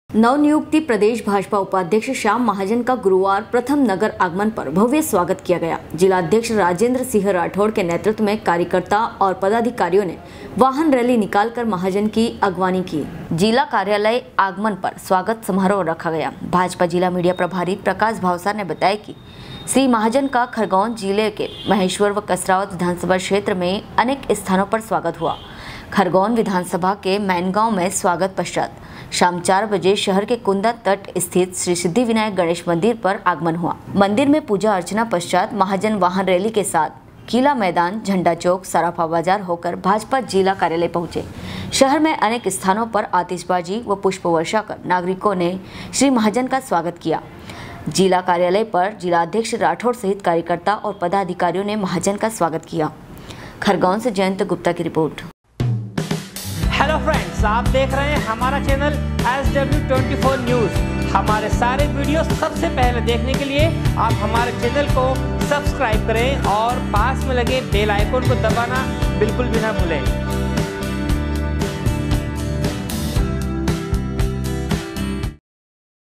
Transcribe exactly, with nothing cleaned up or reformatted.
नवनियुक्ति प्रदेश भाजपा उपाध्यक्ष श्याम महाजन का गुरुवार प्रथम नगर आगमन पर भव्य स्वागत किया गया। जिलाध्यक्ष राजेंद्र सिंह राठौड़ के नेतृत्व में कार्यकर्ता और पदाधिकारियों ने वाहन रैली निकालकर महाजन की अगवानी की। जिला कार्यालय आगमन पर स्वागत समारोह रखा गया। भाजपा जिला मीडिया प्रभारी प्रकाश भावसार ने बताया कि श्री महाजन का खरगोन जिले के महेश्वर व कसरावत विधानसभा क्षेत्र में अनेक स्थानों पर स्वागत हुआ। खरगोन विधानसभा के मैनगांव में स्वागत पश्चात शाम चार बजे शहर के कुंदा तट स्थित श्री सिद्धि विनायक गणेश मंदिर पर आगमन हुआ। मंदिर में पूजा अर्चना पश्चात महाजन वाहन रैली के साथ किला मैदान, झंडा चौक, सराफा बाजार होकर भाजपा जिला कार्यालय पहुंचे। शहर में अनेक स्थानों पर आतिशबाजी व पुष्प वर्षा कर नागरिकों ने श्री महाजन का स्वागत किया। जिला कार्यालय पर जिलाध्यक्ष राठौड़ सहित कार्यकर्ता और पदाधिकारियों ने महाजन का स्वागत किया। खरगोन से जयंत गुप्ता की रिपोर्ट। हेलो फ्रेंड्स, आप देख रहे हैं हमारा channel S W twenty four news. हमारे सारे वीडियो सबसे पहले देखने के लिए आप हमारे चैनल को सब्सक्राइब करें और पास में लगे बेल आइकन को दबाना बिल्कुल भी ना भूलें।